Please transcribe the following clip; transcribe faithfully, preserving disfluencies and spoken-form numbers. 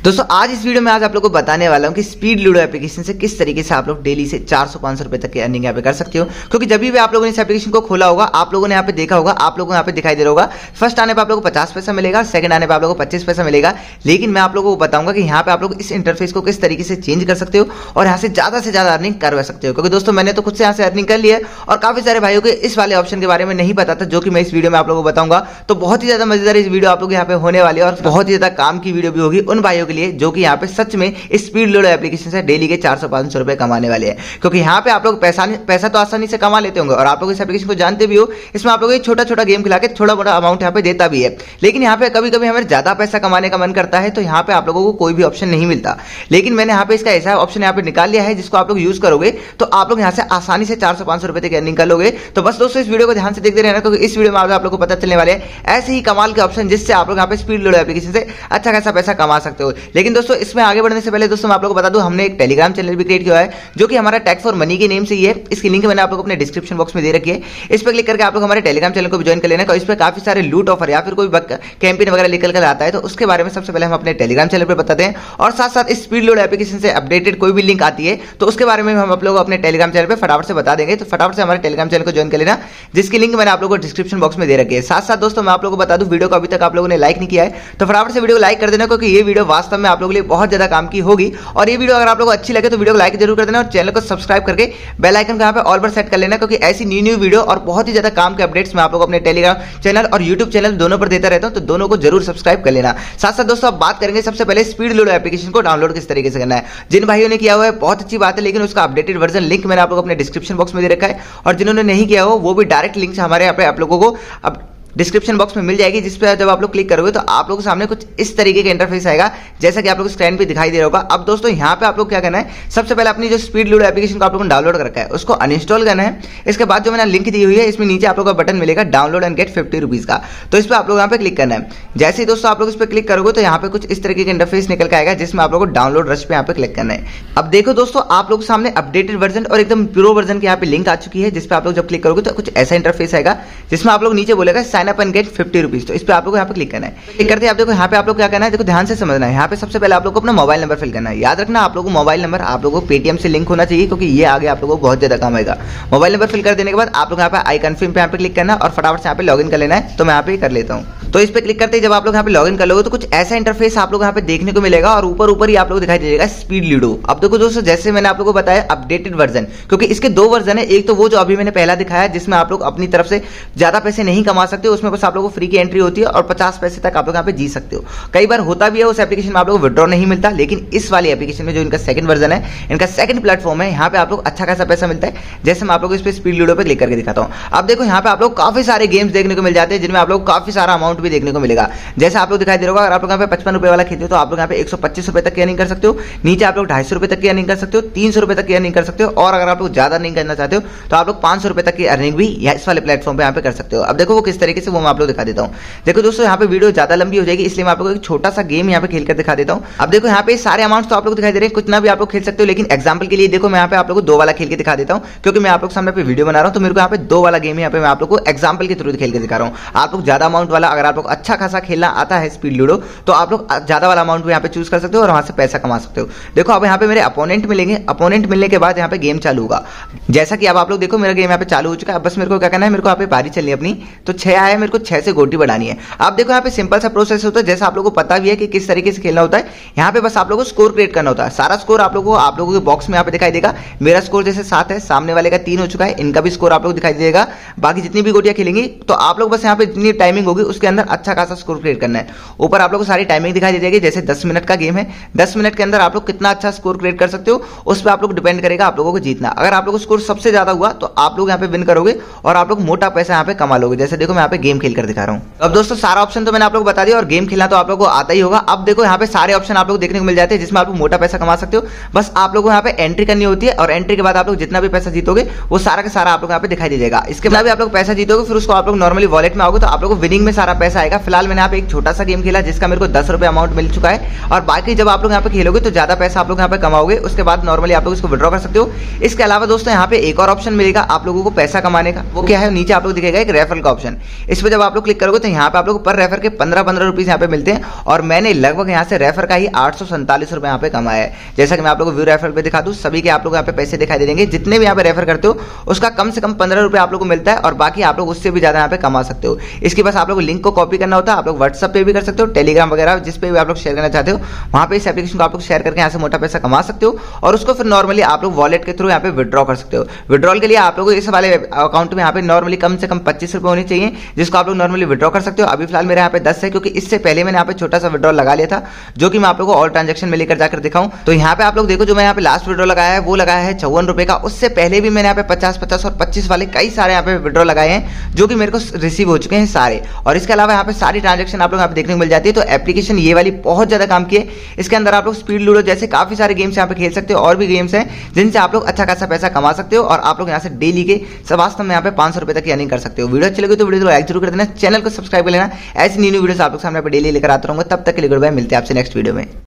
दोस्तों आज इस वीडियो में आज आप लोगों को बताने वाला हूं कि स्पीड लूडो एप्लीकेशन से किस तरीके से आप लोग डेली से चार सौ पाँच सौ रुपए तक की अर्निंग यहाँ पे कर सकते हो। क्योंकि जब भी आप लोगों ने इस एप्लीकेशन को खोला होगा आप लोगों ने यहाँ पे देखा होगा, आप लोगों को यहाँ पे दिखाई दे रहा होगा, फर्स्ट आने पर आप लोगों को पचास पैसा मिलेगा, सेकंड आने पर आप लोगों को पच्चीस पैसा मिलेगा। लेकिन मैं आप लोगों को बताऊंगा कि यहाँ पे आप लोग इस इंटरफेस को किस तरीके से चेंज कर सकते हो और यहाँ से ज्यादा से ज्यादा अर्निंग करवा सकते हो। क्योंकि दोस्तों मैंने तो खुद से यहाँ से अर्निंग कर लिया है और काफी सारे भाइयों को इस वाले ऑप्शन के बारे में नहीं पता था, जो कि मैं इस वीडियो में आप लोगों को बताऊंगा। तो बहुत ही ज्यादा मजेदार इस वीडियो आप लोग यहाँ पे होने वाली है और बहुत ही ज्यादा काम की वीडियो भी होगी उन भाइयों के लिए जो कि यहाँ पे सच में इस स्पीड लूडो एप्लीकेशन से डेली के चार सौ पाँच सौ रुपए कमाने वाले हैं। क्योंकि यहाँ पे आप लोग पैसा पैसा तो आसानी से कमा लेते होंगे और आप लोग इस एप्लीकेशन को जानते भी हो, इसमें आप लोग एक छोटा छोटा गेम खिला के थोड़ा बड़ा अमाउंट यहाँ पे देता भी है। लेकिन यहाँ पे कभी कभी हमें ज्यादा पैसा कमाने का मन करता है तो यहाँ पे आप लोगों को कोई भी ऑप्शन नहीं मिलता। लेकिन मैंने यहाँ पे इसका ऐसा ऑप्शन यहाँ पे निकाल लिया है जिसको आप लोग यूज करोगे तो आप लोग यहाँ से आसानी से चार सौ पाँच सौ रुपए तक अर्निंग कर लोगे। तो बस दोस्तों इस वीडियो को ध्यान से देखते रहना, क्योंकि इस वीडियो में आप लोग को पता चलने वाले हैं ऐसे ही कमाल के ऑप्शन जिससे आप लोग यहाँ पे स्पीड लूडो एप्लीकेशन से अच्छा खासा पैसा कमा सकते हो। लेकिन दोस्तों इसमें आगे बढ़ने से पहले दोस्तों मैं आप लोगों को बता दूं, हमने एक टेलीग्राम चैनल भी क्रिएट किया है जो कि हमारा टेक फॉर मनी के नेम से ही है। इसकी लिंक मैंने आप लोगों को अपने डिस्क्रिप्शन बॉक्स में दे रखी है। इस पर क्लिक करके आप लोग हमारे टेलीग्राम चैनल को भी ज्वाइन कर लेना। इस पर काफी सारे लूट ऑफर या फिर कोई कैंपेन वगैरह निकल कर आता है तो उसके बारे में सबसे पहले हम अपने टेलीग्राम चैनल पर बताते हैं और साथ साथ इस स्पीड लूडो एप्लीकेशन से अपडेटेड कोई भी लिंक आती है तो उसके बारे में हम आप लोग अपने टेलीग्राम चैनल पर फटाफट से बता देंगे। तो फटाफट से हमारे टेलीग्राम चैनल को ज्वाइन कर लेना, जिसकी लिंक मैंने आप लोगों को डिस्क्रिप्शन बॉक्स में दे रखी है। साथ साथ दोस्तों मैं आप लोगों को बता दूं, वीडियो को अभी तक आप लोगों ने लाइक नहीं किया है तो फटाफट से वीडियो को लाइक कर देना, क्योंकि ये वीडियो वास्तव में आप लोगों के लिए बहुत ज्यादा काम की होगी। और ये वीडियो अगर आप लोगों को अच्छी लगे तो वीडियो को लाइक जरूर कर देना और चैनल को सब्सक्राइब करके बेल आइकन को यहाँ पे ऑल पर सेट कर लेना, क्योंकि ऐसी न्यू न्यू वीडियो और बहुत ही ज्यादा काम के अपडेट्स मैं आप लोग अपने टेलीग्राम चैनल और यूट्यूब चैनल दोनों पर देता रहता हूं, तो दोनों को जरूर सब्सक्राइब कर लेना। साथ साथ दोस्तों अब बात करेंगे सबसे पहले स्पीड लूडो एप्लीकेशन को डाउनलोड किस तरीके से करना है। जिन भाइयों ने किया हुआ है बहुत अच्छी बात है, लेकिन उसका अपडेटेड वर्जन लिंक मैंने आप लोग अपने डिस्क्रिप्शन बॉक्स में दे रखा है और जिन्होंने नहीं किया हो वो भी डायरेक्ट लिंक से हमारे यहाँ पे आप लोगों को अब डिस्क्रिप्शन बॉक्स में मिल जाएगी, जिस पर जब आप लोग क्लिक करोगे तो आप लोगों के सामने कुछ इस तरीके का इंटरफेस आएगा जैसा कि आप लोग स्क्रीन पे दिखाई दे रहा होगा। अब दोस्तों यहाँ पे आप लोग क्या करना है, सबसे पहले अपनी जो स्पीड लूडो एप्लीकेशन को आप लोगों ने डाउनलोड कर रखा है उसको अनइंस्टॉल करना है। इसके बाद जो मैंने लिंक दी हुई है इसमें नीचे आप लोग का बटन मिलेगा download and get fifty rupees का, तो इस पर आप लोग यहाँ पे क्लिक करना है। जैसे ही दोस्तों आप लोग इस पर क्लिक करोगे तो यहाँ पे कुछ इस तरीके का इंटरफेस निकल के आएगा जिसमें आप लोग को डाउनलोड रश पे यहाँ पे क्लिक करना है। अब देखो दोस्तों आप लोग सामने अपडेटेड वर्जन और एकदम प्रो वर्जन की यहाँ पे लिंक आ चुकी है, जिसपे आप लोग जब क्लिक करोगे तो कुछ ऐसा इंटरफेस आएगा जिसमें आप लोग नीचे बोलेगा sign up and get fifty rupees. तो इस पे आप लोग यहाँ पे क्लिक करना है। क्लिक करते हैं आप देखो यहाँ पे आप लोग क्या करना है, देखो ध्यान से समझना है। यहाँ पे सबसे पहले आप लोग को अपना मोबाइल नंबर फिल करना है। याद रखना आप लोगों को मोबाइल नंबर आप लोगों को पेटीएम से लिंक होना चाहिए, क्योंकि ये आगे आप लोगों को बहुत ज्यादा काम आएगा। मोबाइल नंबर फिल कर देने के बाद आप लोग यहाँ पे आई कन्फर्म पे यहाँ पे क्लिक करना है और फटाफट से यहाँ पे लॉगिन कर लेना है। तो मैं यहाँ पे कर लेता हूँ। तो इस पे क्लिक करते ही जब आप लोग यहाँ पे लॉगिन कर लोगे तो कुछ ऐसा इंटरफेस आप लोग यहाँ पे देखने को मिलेगा और ऊपर ऊपर ही आप लोग दिखाई देगा स्पीड लूडो। अब देखो दोस्तों जैसे मैंने आप लोगों को बताया अपडेटेड वर्जन, क्योंकि इसके दो वर्जन है। एक तो वो जो अभी मैंने पहला दिखाया जिसमें आप लोग अपनी तरफ से ज्यादा पैसे नहीं कमा सकते, उसमें बस आप लोगों को फ्री की एंट्री होती है और पचास पैसे तक आप लोग यहाँ पे जी सकते हो। कई बार होता भी है उस एप्लीकेशन में आप लोग विड्रॉ नहीं मिलता, लेकिन इस वाली एप्लीकेशन में जो इनका सेकंड वर्जन है, इनका सेकंड प्लेटफॉर्म है, यहाँ पे आप लोग अच्छा खासा पैसा मिलता है। जैसे मैं आप लोग इस पे स्पीड लूडो पे क्लिक करके दिखाता हूँ। अब देखो यहाँ पे आप लोग काफी सारे गेम्स देखने को मिल जाते हैं जिनमें आप लोग काफी सारा अमाउंट भी देखने को मिलेगा। जैसे आप लोग दिखाई दे रहा होगा, अगर आप लोग यहाँ पे पचपन रुपए वाला खेलते हो तो आप लोग यहाँ पे एक सौ पच्चीस रुपए तक की अर्निंग कर सकते हो। नीचे आप लोग ढाई सौ रुपए तक की अर्निंग कर सकते हो, तीन सौ रुपए तक की अर्निंग कर सकते हो और अगर आप लोग ज्यादा अर्निंग करना चाहते हो तो आप लोग पांच सौ रुपए तक की अर्निंग भी इस वाले प्लेटफॉर्म पे यहाँ पे कर सकते हो। अब देखो वो किस तरीके से वो मैं आप लोग दिखा देता हूँ। देखो दोस्तों यहाँ पे वीडियो ज्यादा लंबी हो जाएगी, इसलिए मैं आप लोग एक छोटा सा गेम यहाँ पे खेल कर दिखा देता हूँ। अब देखो यहाँ पे सारे अमाउंट तो आप लोग दिखाई दे रहे हैं, कितना भी आप लोग खेल सकते हो, लेकिन एग्जाम्पल के लिए देखो मैं यहाँ पे आप लोग को दो वाला खेल के दिखा देता हूँ, क्योंकि मैं आप लोग सामने पे वीडियो बना रहा हूँ तो मेरे को यहाँ पे दो वाला गेम यहाँ पे मैं आप लोग को एग्जाम्पल के थ्रू खेल के दिखा रहा हूँ। आप लोग ज्यादा अमाउंट वाला, अगर आप लोग अच्छा खासा खेलना आता है स्पीड लूडो तो आप लोग ज्यादा वाला अमाउंट भी यहाँ पे चूज कर सकते हो और वहां से पैसा कमा सकते हो। देखो अब यहाँ पे मेरे अपोनेंट मिलेंगे, अपोनेंट मिलने के बाद यहाँ पे गेम चालू होगा। जैसा कि अब आप लोग देखो मेरा गेम यहाँ पे चालू हो चुका है। अब बस मेरे को क्या करना है, मेरे को यहाँ पे पारी चलनी है अपनी, तो छह आया, मेरे को छह से गोटी बढ़ानी है। आप देखो यहाँ पे सिंपल सा प्रोसेस होता है, जैसा आप लोगों को पता भी है कि किस तरीके से खेलना होता है। यहाँ पे बस आप लोगों को स्कोर क्रिएट करना होता है। सारा स्कोर आप लोगों को आप लोगों के बॉक्स में यहाँ पे दिखाई देगा। मेरा स्कोर जैसे सात है, सामने वाले का तीन हो चुका है, इनका भी स्कोर आप लोग दिखाई देगा। बाकी जितनी भी गोटियां खेलेंगी तो आप लोग बस यहाँ पे जितनी टाइमिंग होगी उसके अंदर अच्छा खासा स्कोर क्रिएट करना है। ऊपर आप लोग को सारी टाइमिंग दिखाई दे जाएगी। जैसे दस मिनट का गेम है, दस मिनट के अंदर आप लोग कितना अच्छा स्कोर क्रिएट कर सकते हो उस पर आप लोग डिपेंड करेगा आप लोगों को जीतना। अगर आप लोगों को स्कोर सबसे ज्यादा हुआ तो आप लोग यहाँ पे विन करोगे और आप लोग मोटा पैसा यहाँ पे कमा लोगे। जैसे देखो मैं यहाँ पे गेम खेल कर दिखा रहा हूँ। अब दोस्तों सारा ऑप्शन तो मैंने आप लोग को बता दिया और गेम खेलना तो आप लोग को आता ही होगा। अब देखो यहाँ पे सारे ऑप्शन आप लोग देखने को मिल जाते हैं जिसमें आप लोग मोटा पैसा कमा सकते हो। बस आप लोगों को यहाँ पे एंट्री करनी होती है और एंट्री के बाद आप लोग जितना भी पैसा जीतोगे वो सारा का सारा आप लोग यहाँ पे दिखाई दे जाएगा। इसके बाद भी आप लोग पैसा जीतोगे फिर उसको आप लोग नॉर्मली वॉलेट में आओगे तो आप लोग को विनिंग में सारा पैसा आएगा। फिलहाल मैंने यहाँ पे एक छोटा सा गेम खेला जिसका मेरे को दस रुपए अमाउंट मिल चुका है और बाकी जब आप लोग यहाँ पे खेलोगे तो ज्यादा पैसा आप लोग यहाँ पे कमाओगे। उसके बाद नॉर्मली आप लोग इसको विड्रॉ कर सकते हो। इसके अलावा दोस्तों यहाँ पे एक और ऑप्शन मिलेगा आप लोगों को पैसा कमाने का, वो क्या है, नीचे आप लोग दिखेगा एक रेफरल का ऑप्शन। इस पर जब आप लोग क्लिक करोगे तो यहाँ पे आप लोग पर रेफर के पंद्रह पंद्रह रुपीज यहाँ पे मिलते हैं और मैंने लगभग यहाँ से रेफर का ही आठ सौ सैंतालीस रुपए यहाँ पे कमाया है। जैसा कि मैं आप लोगों को व्यू रेफर पे दिखा दूं, सभी के आप लोग यहाँ पे पैसे दिखाई दे देंगे। जितने भी यहाँ पे रेफर करते हो उसका कम से कम पंद्रह रुपए आप लोग को मिलता है और बाकी आप लोग उससे भी ज्यादा यहाँ पे कमा सकते हो। इसके पास आप लोग लिंक को कॉपी करना होता है, आप लोग व्हाट्सएप पे भी कर सकते हो, टेलीग्राम वगैरह जिस पे भी आप लोग शेयर करना चाहते हो वहां पे इस एप्लीकेशन को आप लोग शेयर करके यहाँ से मोटा पैसा कमा सकते हो और उसको फिर नॉर्मली आप लोग वॉलेट के थ्रू यहाँ पे विड्रॉ कर सकते हो। विड्रॉल के लिए आप लोग इस वाले अकाउंट में यहाँ पे नॉर्मली कम से कम पच्चीस रुपए होनी चाहिए, जिसको आप लोग नॉर्मली विड्रॉ कर सकते हो। अभी फिलहाल मेरे यहाँ पे दस है, क्योंकि इससे पहले मैंने यहाँ पे छोटा सा विड्रॉल लगा लिया था, जो कि मैं आप लोगों को ऑल ट्रांजेक्शन में लेकर जाकर दिखाऊं। तो यहाँ पे आप लोग देखो, जो मैं यहाँ पे लास्ट विड्रॉ लगाया है वो लगाया है चौवन रुपए का। उससे पहले भी मैंने यहाँ पे पचास पचास और पच्चीस वाले कई सारे यहाँ पे विड्रॉ लगाए हैं, जो कि मेरे को रिसीव हो चुके हैं सारे। और इसके अलावा यहाँ पे सारी ट्रांजेक्शन आप लोग यहाँ पे देखने को मिल जाती है। तो एप्लीकेशन ये वाली बहुत ज्यादा काम की है। इसके अंदर आप लोग स्पीड लूडो जैसे काफी सारे गेम्स यहाँ पे खेल सकते हो और भी गेम्स हैं जिनसे आप लोग अच्छा खासा पैसा कमा सकते हो और आप लोग यहाँ से डेली के वास्तव में यहाँ पे पांच सौ रुपए तक की अर्निंग कर सकते हो। वीडियो अच्छी लगी तो वीडियो को लाइक जरूर कर देना, चैनल को सब्सक्राइब कर लेना। ऐसी न्यू न्यू वीडियोस आप लोग सामने पे डेली लेकर आता रहूंगा। तब तक के लिए गुड बाय, मिलते हैं आपसे नेक्स्ट वीडियो में।